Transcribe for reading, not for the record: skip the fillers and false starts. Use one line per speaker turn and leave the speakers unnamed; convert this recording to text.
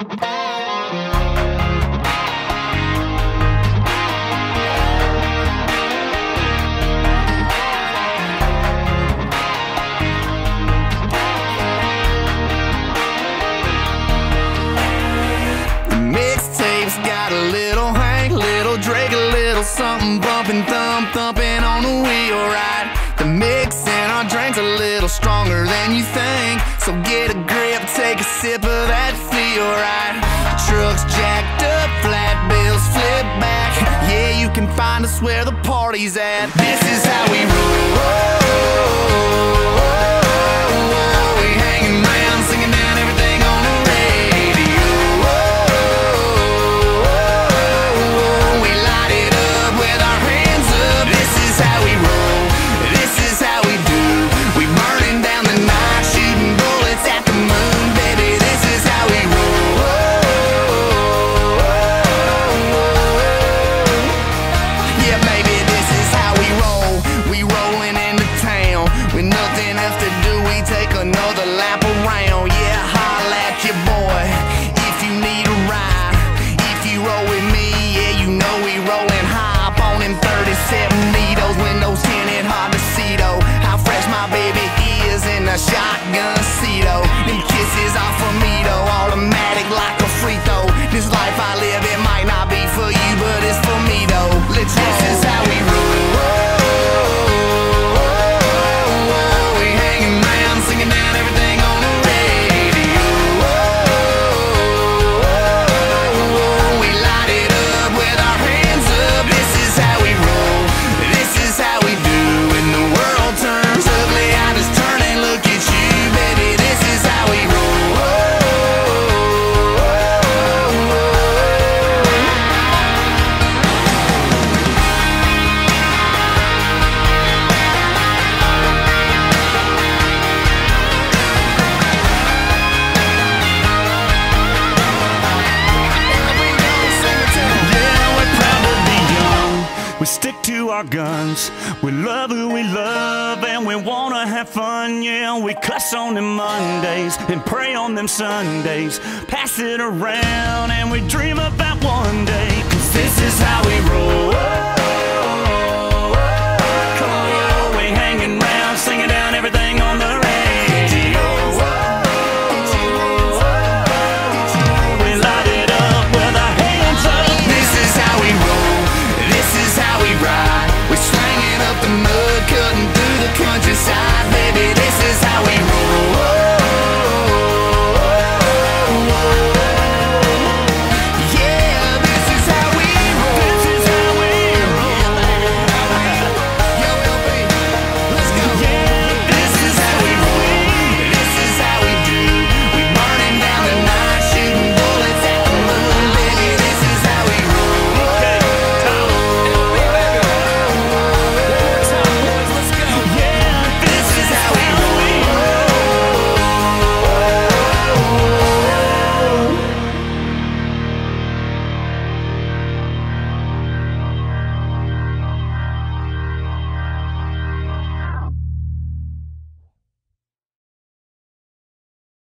Something bumping, thumping on the wheel, right? The mix in our drink's a little stronger than you think, so get a grip, take a sip of that feel, right? Trucks jacked up, flat bills flip back. Yeah, you can find us where the party's at. This is how we roll. We hanging around, singing down everything on the radio. We light it up with our hands up. This is how we roll. This is how we do. We burning down the night, shooting bullets at the moon, baby. This is how we roll. Yeah, baby, this is how we roll. We rolling into town with nothing else to do. We take another lap around. Yeah, holla at your boy if you need a ride. If you roll with me, yeah, you know we rolling high up on them 37 needles. Windows tinted, hard to see though how fresh my baby is in a shotgun seat, though. Them kisses off of me though, automatic like a free throw. This life I live, it might not be for you, but it's for me though. Let's roll. This is how we roll. We hanging around, singing down everything on the radio. We light it up with our hands up. This is how we roll. This is how we do. When the world turns ugly, I just turn and look at you, baby. This is how we roll.
We stick to our guns, we love who we love, and we wanna have fun, yeah. We cuss on them Mondays and pray on them Sundays, pass it around and we dream about one day, 'cause this is how we roll.